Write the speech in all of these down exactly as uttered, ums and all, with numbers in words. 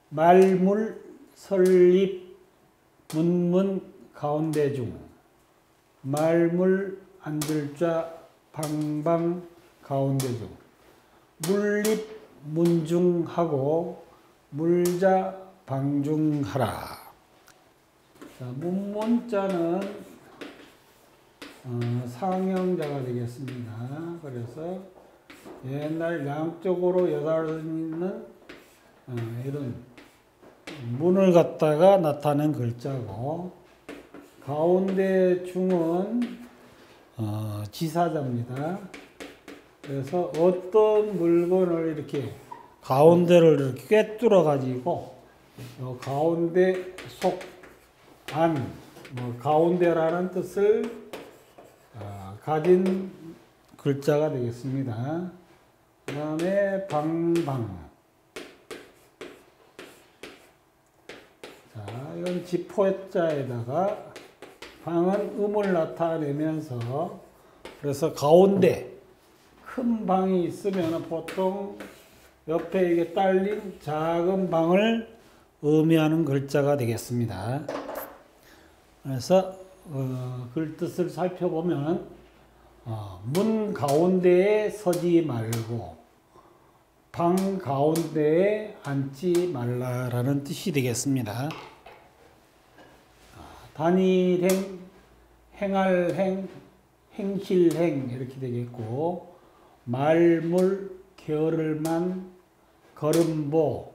말물, 설립, 문문, 가운데 중. 말물, 앉을자, 방방, 가운데 중. 물립, 문중하고 물자, 방중하라. 자, 문문자는 어, 상형자가 되겠습니다. 그래서 옛날 양쪽으로 여달리는 어, 이런 문을 갖다가 나타낸 글자고, 가운데 중은 어, 지사자입니다. 그래서 어떤 물건을 이렇게 가운데를 이렇게 꿰뚫어 가지고 가운데 속, 안, 뭐 가운데라는 뜻을 어, 가진 글자가 되겠습니다. 그 다음에 방방. 자, 이건 지포자에다가 방은 음을 나타내면서, 그래서 가운데 큰 방이 있으면 보통 옆에 이게 딸린 작은 방을 의미하는 글자가 되겠습니다. 그래서 어, 글 뜻을 살펴보면 어, 문 가운데에 서지 말고 방 가운데에 앉지 말라라는 뜻이 되겠습니다. 단일행, 행할행, 행실행 이렇게 되겠고, 말물, 게으를만, 걸음보,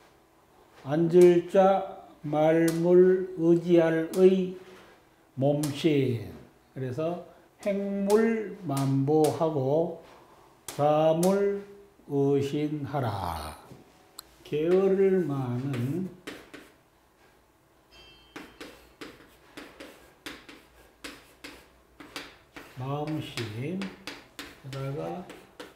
앉을자, 말물, 의지할의, 몸신. 그래서 행물, 만보하고 가물, 의신하라. 게으를만은 마음심, 그다가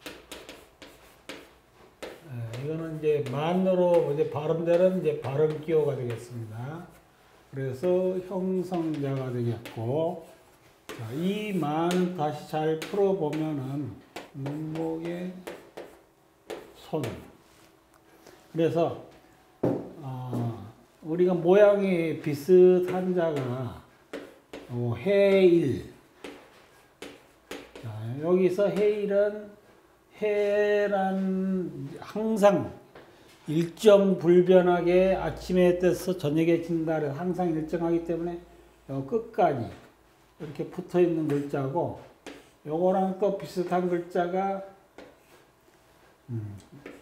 에, 이거는 이제 만으로 이제 발음되는 이제 발음 기호가 되겠습니다. 그래서 형성자가 되겠고, 자, 이 만 다시 잘 풀어보면은 문목의 손. 그래서 어, 우리가 모양이 비슷한 자가 어, 해일. 자, 여기서 해일은 해란 항상 일정 불변하게 아침에 떠서 저녁에 진다. 항상 일정하기 때문에 끝까지 이렇게 붙어 있는 글자고, 요거랑 또 비슷한 글자가 음,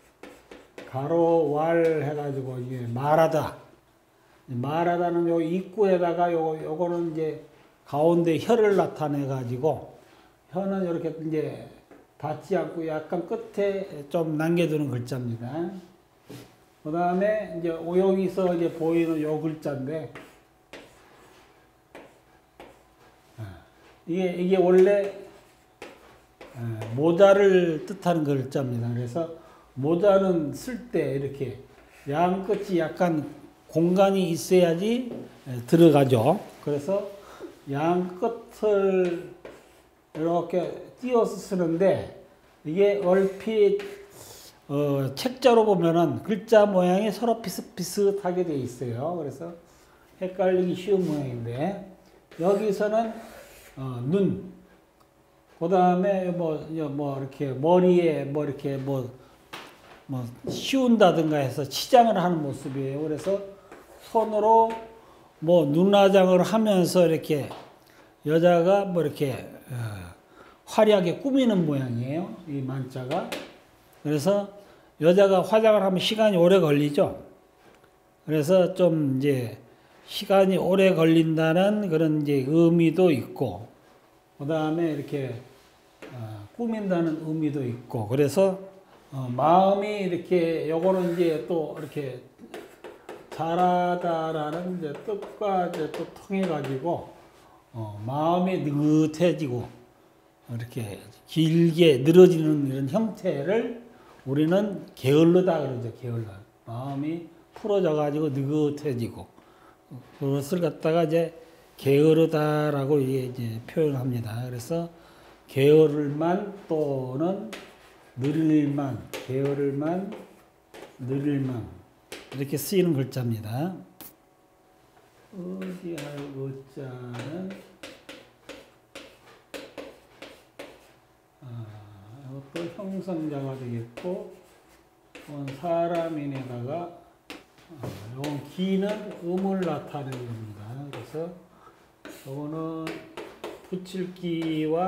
가로 왈 해가지고 이게 말하다. 말하다는 요 입구에다가 요 요거는 이제 가운데 혀를 나타내 가지고, 혀는 이렇게 이제 닿지 않고 약간 끝에 좀 남겨두는 글자입니다. 그 다음에 이제 여기서 이제 보이는 요 글자인데, 이게, 이게 원래 모자를 뜻하는 글자입니다. 그래서 모자는 쓸 때 이렇게 양 끝이 약간 공간이 있어야지 들어가죠. 그래서 양 끝을 이렇게 띄어서 쓰는데, 이게 얼핏 어, 책자로 보면은 글자 모양이 서로 비슷비슷하게 되어 있어요. 그래서 헷갈리기 쉬운 모양인데, 여기서는 어, 눈, 그 다음에 뭐, 뭐 이렇게 머리에 뭐 이렇게 뭐, 뭐 씌운다든가 해서 치장을 하는 모습이에요. 그래서 손으로 뭐 눈화장을 하면서 이렇게 여자가 뭐 이렇게 어, 화려하게 꾸미는 모양이에요. 이 만자가. 그래서 여자가 화장을 하면 시간이 오래 걸리죠. 그래서 좀 이제 시간이 오래 걸린다는 그런 이제 의미도 있고, 그 다음에 이렇게 어, 꾸민다는 의미도 있고, 그래서 어, 마음이 이렇게 요거는 이제 또 이렇게 잘하다라는 이제 뜻과 이제 또 통해 가지고 어, 마음이 느긋해지고 이렇게 길게 늘어지는 이런 형태를 우리는 게을르다 그러죠. 게을르다. 마음이 풀어져 가지고 느긋해지고, 그것을 갖다가 이제 게으르다라고 이제 표현합니다. 그래서 게으를만 또는 느릴만, 게으를만, 느릴만. 이렇게 쓰이는 글자입니다. 의지할 의자는 아, 이것도 형성자가 되겠고, 이건 사람인에다가 아, 이건 기는 음을 나타내는 겁니다. 그래서 이거는 붙일기와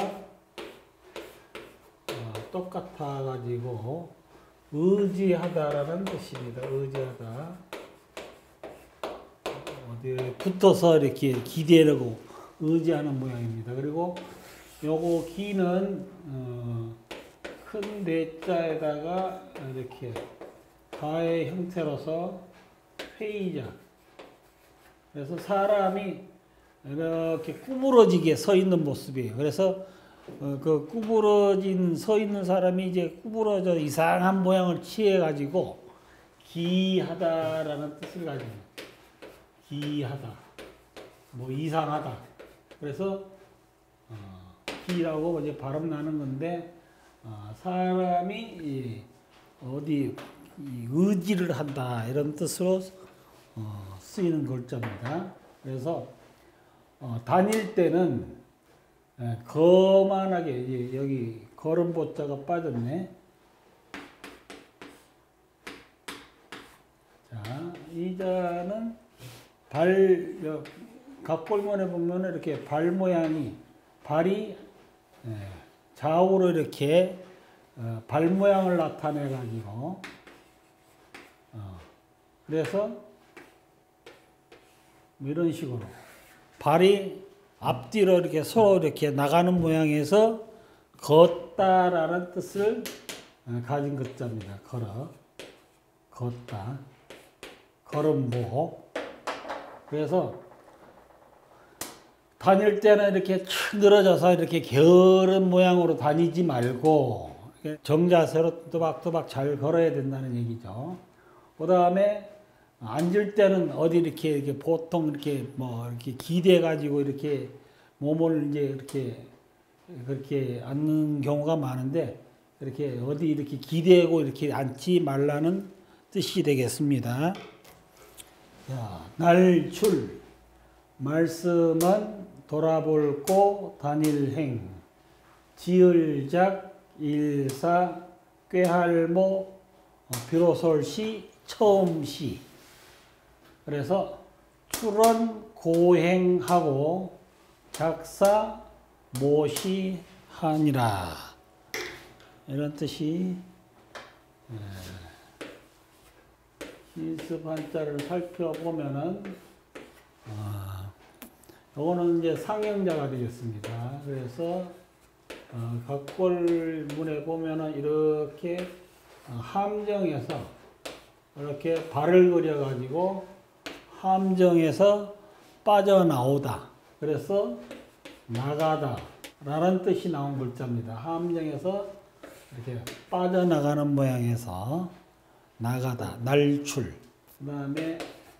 어, 똑같아 가지고 의지하다라는 뜻입니다. 의지하다. 어디에 붙어서 이렇게 기대려고 의지하는 모양입니다. 그리고 요거 기는 어, 큰 뇌자에다가 이렇게 가의 형태로서 회의자. 그래서 사람이 이렇게 구부러지게 서 있는 모습이에요. 그래서 어, 그 구부러진 서 있는 사람이 이제 구부러져 이상한 모양을 취해 가지고 기하다라는 뜻을 가지고 기하다, 뭐 이상하다. 그래서 어, 기라고 이제 발음 나는 건데 어, 사람이 어디 의지를 한다 이런 뜻으로 어, 쓰이는 글자입니다. 그래서 어, 다닐 때는 예, 거만하게 이제 여기 걸음보자가 빠졌네. 자, 이 자는 발 각골문에 보면 이렇게 발 모양이 발이 예, 좌우로 이렇게 어, 발 모양을 나타내 가지고 어, 그래서 뭐 이런 식으로 발이 앞뒤로 이렇게 서로 이렇게 나가는 모양에서 걷다라는 뜻을 가진 글자입니다. 걸어, 걷다, 걸음보. 그래서 다닐 때는 이렇게 축 늘어져서 이렇게 게으른 모양으로 다니지 말고 정자세로 또박또박 잘 걸어야 된다는 얘기죠. 그 다음에 앉을 때는 어디 이렇게, 이렇게 보통 이렇게 뭐 이렇게 기대 가지고 이렇게 몸을 이제 이렇게 그렇게 앉는 경우가 많은데 이렇게 어디 이렇게 기대고 이렇게 앉지 말라는 뜻이 되겠습니다. 자, 날출 말씀은 돌아볼고 다닐행 지을작 일사 꾀할모 비로솔시 처음시. 그래서 출원 고행하고 작사 모시하니라 이런 뜻이. 시습 한자를 살펴보면은 아, 이거는 이제 상형자가 되겠습니다. 그래서 어, 각골문에 보면은 이렇게 함정에서 이렇게 발을 그려가지고 함정에서 빠져나오다. 그래서 나가다 라는 뜻이 나온 글자입니다. 함정에서 이렇게 빠져나가는 모양에서 나가다, 날출. 그 다음에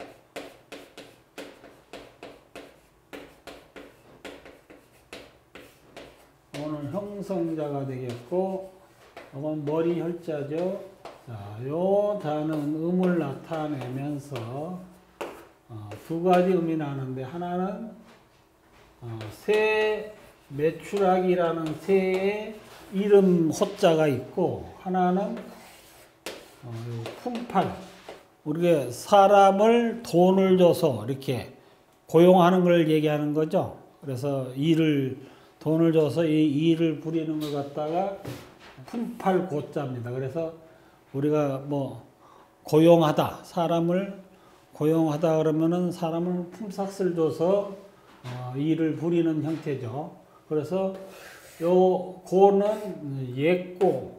오늘 형성자가 되겠고, 이건 머리 혈자죠. 자, 요 자는 음을 나타내면서 어, 두 가지 음이 나는데 하나는 어, 새 매출학이라는 새의 이름 호자가 있고 하나는 어, 품팔. 우리가 사람을 돈을 줘서 이렇게 고용하는 걸 얘기하는 거죠. 그래서 일을 돈을 줘서 이 일을 부리는 걸 갖다가 품팔 고자입니다. 그래서 우리가 뭐 고용하다, 사람을 고용하다 그러면은 사람을 품삯을 줘서 어, 일을 부리는 형태죠. 그래서 요 고는 옛고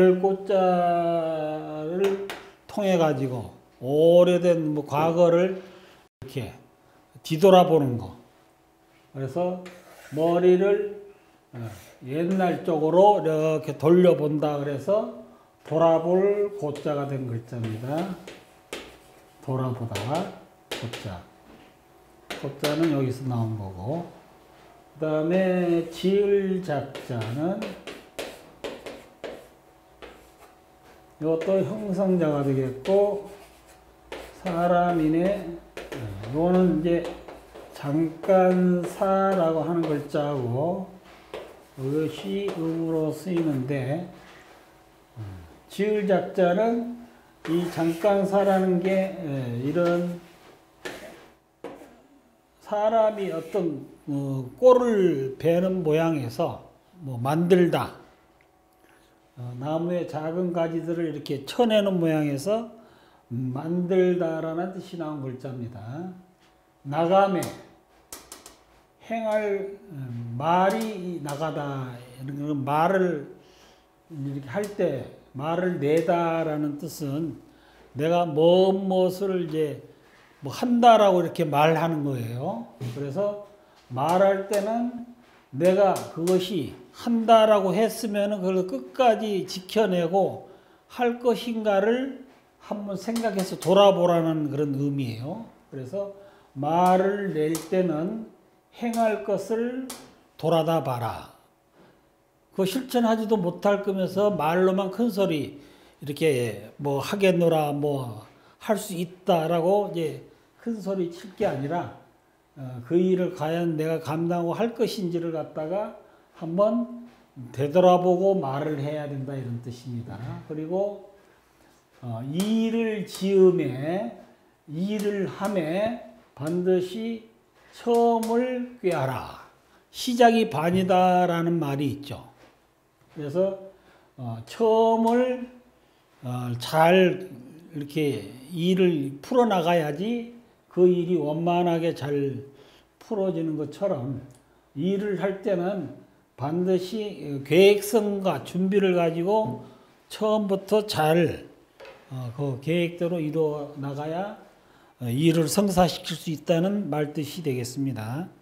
월요일고자를 통해 가지고 오래된 뭐 과거를 이렇게 뒤돌아보는 거. 그래서 머리를 옛날 쪽으로 이렇게 돌려본다. 그래서 돌아볼 고자가 된 글자입니다. 돌아보다 고자. 고자는 여기서 나온 거고, 그 다음에 지을 작자는 이것도 형성자가 되겠고, 사람이네. 이거는 이제 잠깐사라고 하는 글자하고 이것이 음으로 쓰이는데 지을 작자는 이 잠깐사라는 게 이런 사람이 어떤 어, 꼴을 베는 모양에서 뭐 만들다, 어, 나무의 작은 가지들을 이렇게 쳐내는 모양에서 만들다라는 뜻이 나온 글자입니다. 나가매, 행할 말이 나가다, 이런 말을 이렇게 할 때 말을 내다라는 뜻은 내가 뭔 무엇을 이제 뭐 한다라고 이렇게 말하는 거예요. 그래서 말할 때는 내가 그것이 한다라고 했으면 그걸 끝까지 지켜내고 할 것인가를 한번 생각해서 돌아보라는 그런 의미예요. 그래서 말을 낼 때는 행할 것을 돌아다 봐라. 그 실천하지도 못할 거면서 말로만 큰 소리 이렇게 뭐 하겠노라 뭐 할 수 있다라고 이제 큰 소리 칠 게 아니라 어, 그 일을 과연 내가 감당하고 할 것인지를 갖다가 한번 되돌아보고 말을 해야 된다 이런 뜻입니다. 그리고 어, 일을 지음에 일을 함에 반드시 처음을 꾀하라. 시작이 반이다라는 말이 있죠. 그래서 어, 처음을 어, 잘 이렇게 일을 풀어나가야지 그 일이 원만하게 잘 풀어지는 것처럼 일을 할 때는 반드시 계획성과 준비를 가지고 처음부터 잘 어, 그 계획대로 이루어 나가야 일을 성사시킬 수 있다는 말뜻이 되겠습니다.